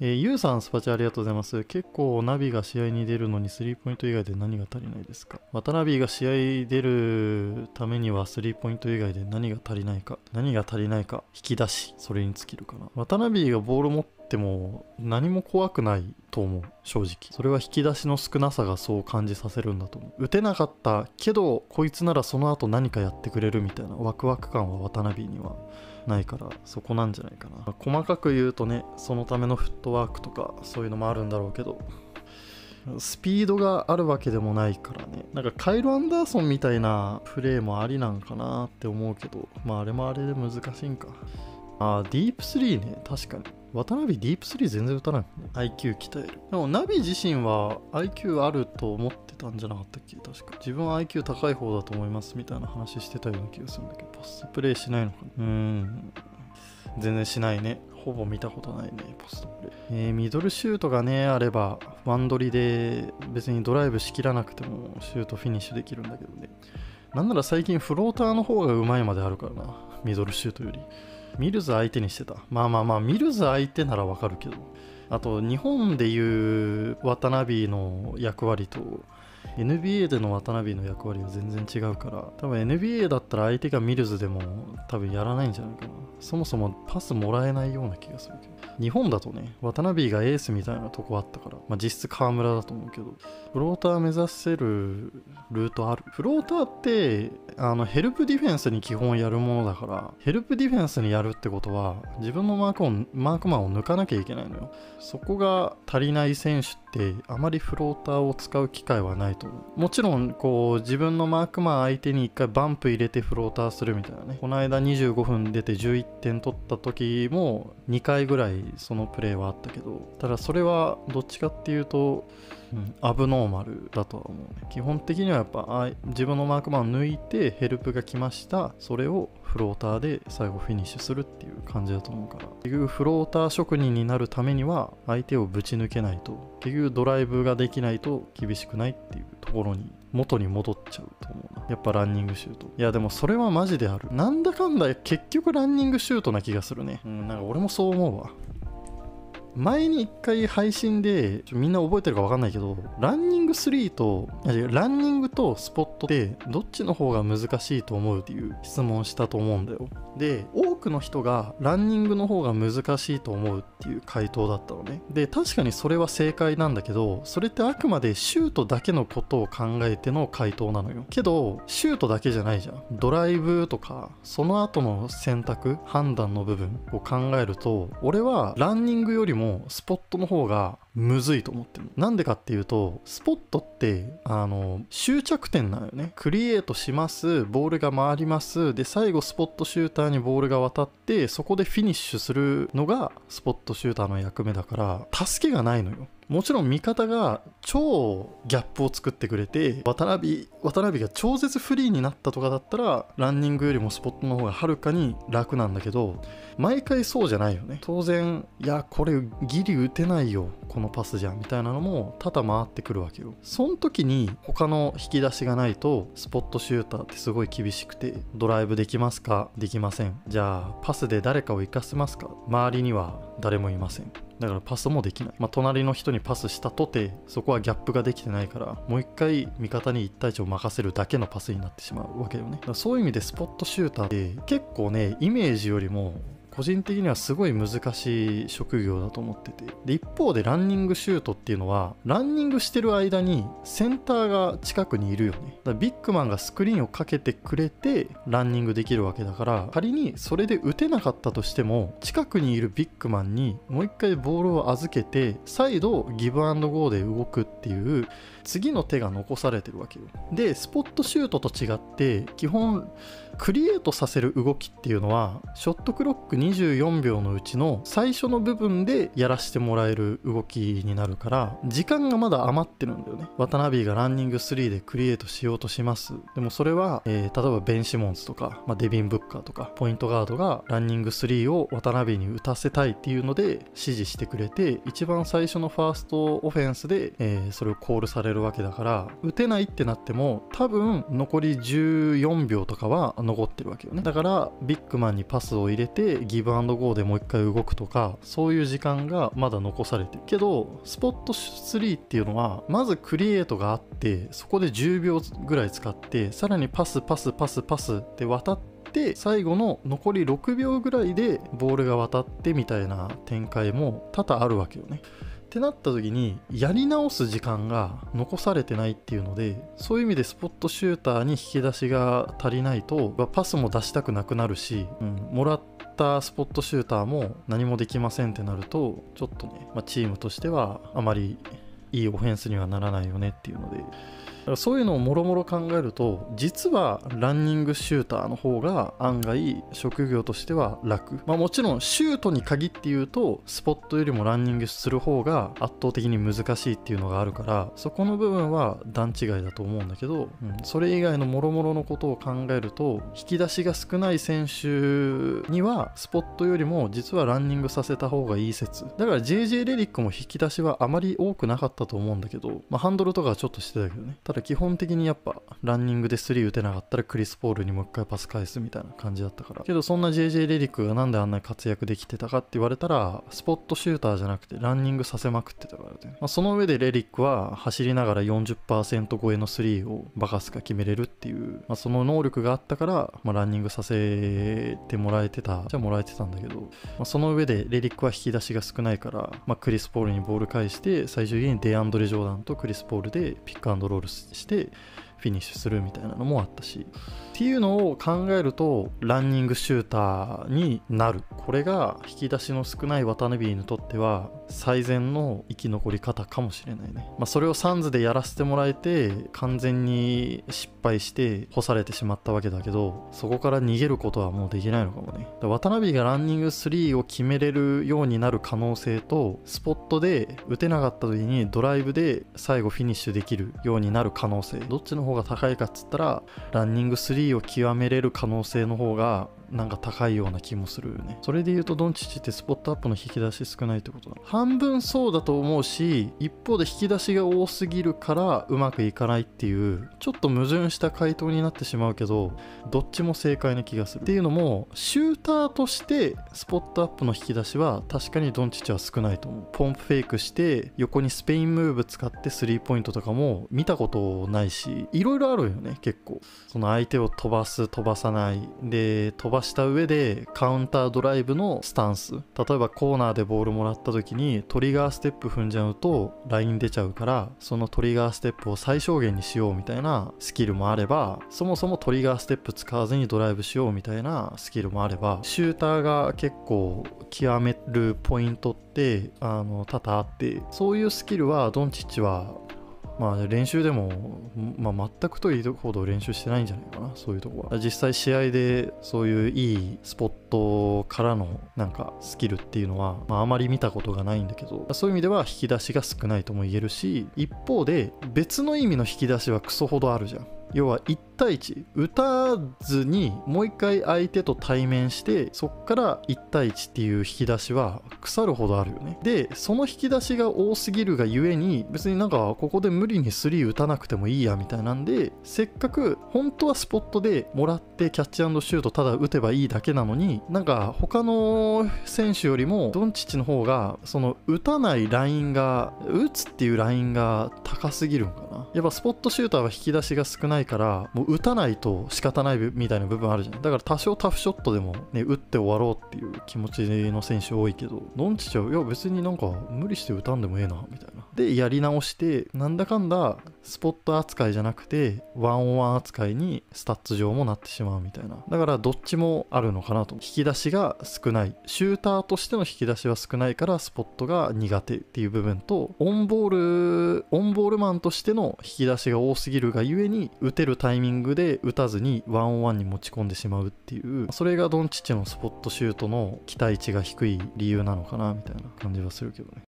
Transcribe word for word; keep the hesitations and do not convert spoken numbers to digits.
えー、ゆうさん、スパチャありがとうございます。結構、ナビが試合に出るのにスリーポイント以外で何が足りないですか？渡辺が試合出るためにはスリーポイント以外で何が足りないか。何が足りないか。引き出し。それに尽きるかな。渡辺がボール持っても何も怖くないと思う。正直。それは引き出しの少なさがそう感じさせるんだと思う。打てなかったけど、こいつならその後何かやってくれるみたいなワクワク感は渡辺にはないから、そこなんじゃないかな。細かく言うとね、そのためのフットワークとかそういうのもあるんだろうけど、スピードがあるわけでもないからね。なんかカイル・アンダーソンみたいなプレーもありなんかなって思うけど、まああれもあれで難しいんか。あー、ディープスリーね、確かに。渡辺ディープスリー全然打たないもんね。アイキュー 鍛える。でもナビ自身は アイキュー あると思ってたんじゃなかったっけ？確か。自分は アイキュー 高い方だと思いますみたいな話してたような気がするんだけど、ポストプレイしないのかな？うーん。全然しないね。ほぼ見たことないね、ポストプレイ。えー、ミドルシュートがね、あれば、ワンドリで別にドライブしきらなくてもシュートフィニッシュできるんだけどね。なんなら最近フローターの方がうまいまであるからな、ミドルシュートより。ミルズ相手にしてた。まあまあまあ、ミルズ相手ならわかるけど。あと、日本でいう渡辺の役割と、エヌビーエー での渡辺の役割は全然違うから、多分 エヌビーエー だったら相手がミルズでも多分やらないんじゃないかな。そもそもパスもらえないような気がするけど。日本だとね、渡辺がエースみたいなとこあったから、まあ、実質河村だと思うけど、フローター目指せるルートある。フローターって、あの、ヘルプディフェンスに基本やるものだから、ヘルプディフェンスにやるってことは、自分のマークを、マークマンを抜かなきゃいけないのよ。そこが足りない選手って、あまりフローターを使う機会はないと思う。もちろん、こう、自分のマークマン相手に一回バンプ入れてフローターするみたいなね。この間にじゅうごふん出てじゅういってん取った時も、にかいぐらいそのプレーはあったけど、ただそれはどっちかっていうと、うん、アブノーマルだとは思うね。基本的にはやっぱあ自分のマークマンを抜いてヘルプが来ました。それをフローターで最後フィニッシュするっていう感じだと思うから。結局フローター職人になるためには相手をぶち抜けないと、結局ドライブができないと厳しくないっていうところに元に戻っちゃうと思うな。やっぱランニングシュート。いやでもそれはマジである。なんだかんだ結局ランニングシュートな気がするね。うん、なんか俺もそう思うわ。前に一回配信でみんな覚えてるか分かんないけど、ランニングスリーとランニングとスポットってどっちの方が難しいと思うっていう質問したと思うんだよ。で、多くの人がランニングの方が難しいと思うっていう回答だったのね。で、確かにそれは正解なんだけど、それってあくまでシュートだけのことを考えての回答なのよ。けどシュートだけじゃないじゃん。ドライブとかその後の選択判断の部分を考えると、俺はランニングよりもスポットの方がむずいと思ってる。なんでかっていうと、スポットってあの終着点なのよね。クリエイトします、ボールが回ります、で最後スポットシューターにボールが渡って、そこでフィニッシュするのがスポットシューターの役目だから、助けがないのよ。もちろん味方が超ギャップを作ってくれて、渡辺渡辺が超絶フリーになったとかだったら、ランニングよりもスポットの方がはるかに楽なんだけど、毎回そうじゃないよね。当然、いやこれギリ打てないよこのパスじゃんみたいなのも多々回ってくるわけよ。その時に他の引き出しがないと、スポットシューターってすごい厳しくて、ドライブできますか？できません。じゃあパスで誰かを生かせますか？周りには誰もいません。だからパスもできない。まあ、隣の人にパスしたとて、そこはギャップができてないから、もう一回味方にいち対いちを任せるだけのパスになってしまうわけよね。だからそういう意味でスポットシューターって結構ね、イメージよりも個人的にはすごい難しい職業だと思ってて、で一方でランニングシュートっていうのは、ランニングしてる間にセンターが近くにいるよね。だからビッグマンがスクリーンをかけてくれてランニングできるわけだから、仮にそれで打てなかったとしても、近くにいるビッグマンにもう一回ボールを預けて、再度ギブアンドゴーで動くっていう次の手が残されてるわけよ。でスポットシュートと違って、基本クリエイトさせる動きっていうのは、ショットクロックにじゅうよんびょうのうちの最初の部分でやらせてもらえる動きになるから、時間がまだ余ってるんだよね。渡辺がランニングスリーでクリエイトしようとします。でもそれは、えー、例えばベン・シモンズとか、まあ、デビン・ブッカーとかポイントガードがランニングスリーを渡辺に打たせたいっていうので指示してくれて、一番最初のファーストオフェンスで、えー、それをコールされるわけだから、打てないってなっても多分残りじゅうよんびょうとかは残ってるわけよね。だからビッグマンにパスを入れてギブアンドゴーでもう一回動くとか、そういう時間がまだ残されてるけど、スポットスリーっていうのはまずクリエイトがあって、そこでじゅうびょうぐらい使って、さらにパスパスパスパスって渡って最後の残りろくびょうぐらいでボールが渡ってみたいな展開も多々あるわけよね。ってなった時にやり直す時間が残されてないっていうので、そういう意味でスポットシューターに引き出しが足りないとパスも出したくなくなるし、うん、もらったスポットシューターも何もできませんってなると、ちょっとね、まあ、チームとしてはあまりいいオフェンスにはならないよねっていうので、だからそういうのをもろもろ考えると、実はランニングシューターの方が案外職業としては楽。まあもちろんシュートに限って言うと、スポットよりもランニングする方が圧倒的に難しいっていうのがあるから、そこの部分は段違いだと思うんだけど、うん、それ以外のもろもろのことを考えると、引き出しが少ない選手にはスポットよりも実はランニングさせた方がいい説。だから ジェイジェイ レディックも引き出しはあまり多くなかったと思うんだけど、まあハンドルとかはちょっとしてたけどね。ただ基本的にやっぱランニングでスリー打てなかったらクリス・ポールにもう一回パス返すみたいな感じだったから。けどそんな ジェイジェイ レディックがなんであんなに活躍できてたかって言われたら、スポットシューターじゃなくてランニングさせまくってたからね。まあ、その上でレディックは走りながら よんじゅっパーセント 超えのスリーをバカスカ決めれるっていう、まあ、その能力があったから、まあ、ランニングさせてもらえてたじゃもらえてたんだけど、まあ、その上でレディックは引き出しが少ないから、まあ、クリス・ポールにボール返して最終的にデアンドレ・ジョーダンとクリス・ポールでピックアンドロールしてフィニッシュするみたいなのもあったし、っていうのを考えるとランニングシューターになる。これが引き出しの少ない渡辺にとっては最善の生き残り方かもしれないね。まあ、それをサンズでやらせてもらえて完全に失敗して干されてしまったわけだけど、そこから逃げることはもうできないのかもね。だ渡辺がランニングスリーを決めれるようになる可能性と、スポットで打てなかった時にドライブで最後フィニッシュできるようになる可能性、どっちの方が高いかっつったら、ランニングスリーを極めれる可能性の方がなんか高いような気もするよね。それで言うとドンチッチってスポットアップの引き出し少ないってことだ。半分そうだと思うし、一方で引き出しが多すぎるからうまくいかないっていう、ちょっと矛盾した回答になってしまうけど、どっちも正解な気がする。っていうのも、シューターとしてスポットアップの引き出しは確かにドンチッチは少ないと思う。ポンプフェイクして横にスペインムーブ使ってスリーポイントとかも見たことないし、いろいろあるよね。結構その相手を飛ばす飛ばさないで、飛ばした上でカウンタードライブのスタンス、例えばコーナーでボールもらった時にトリガーステップ踏んじゃうとライン出ちゃうから、そのトリガーステップを最小限にしようみたいなスキルもあれば、そもそもトリガーステップ使わずにドライブしようみたいなスキルもあれば、シューターが結構極めるポイントってあの多々あって、そういうスキルはドンチッチはまあ練習でも、まあ、全くというほど練習してないんじゃないかな、そういうとこは。実際試合でそういういいスポットからのなんかスキルっていうのは、まあ、あまり見たことがないんだけど、そういう意味では引き出しが少ないとも言えるし、一方で別の意味の引き出しはクソほどあるじゃん。要はいち対いち打たずにもう一回相手と対面して、そっからいち対いちっていう引き出しは腐るほどあるよね。でその引き出しが多すぎるがゆえに、別になんかここで無理にスリー打たなくてもいいやみたいなんで、せっかく本当はスポットでもらってキャッチ&シュートただ打てばいいだけなのに、なんか他の選手よりもドンチッチの方がその打たないラインが、打つっていうラインが高すぎるんかな。やっぱスポットシューターは引き出しが少ないから、もう打たないと仕方ないみたいな部分あるじゃん。だから多少タフショットでもね、打って終わろうっていう気持ちの選手多いけど、ドンチッチは、いや別になんか無理して打たんでもええなみたいな。でやり直して、なんだかんだスポット扱いじゃなくてワンオンワン扱いにスタッツ上もなってしまうみたいな。だからどっちもあるのかなと。引き出しが少ない、シューターとしての引き出しは少ないからスポットが苦手っていう部分と、オンボールオンボールマンとしての引き出しが多すぎるがゆえに、打てるタイミングで打たずにワンオンワンに持ち込んでしまうっていう、それがドンチッチのスポットシュートの期待値が低い理由なのかなみたいな感じはするけどね。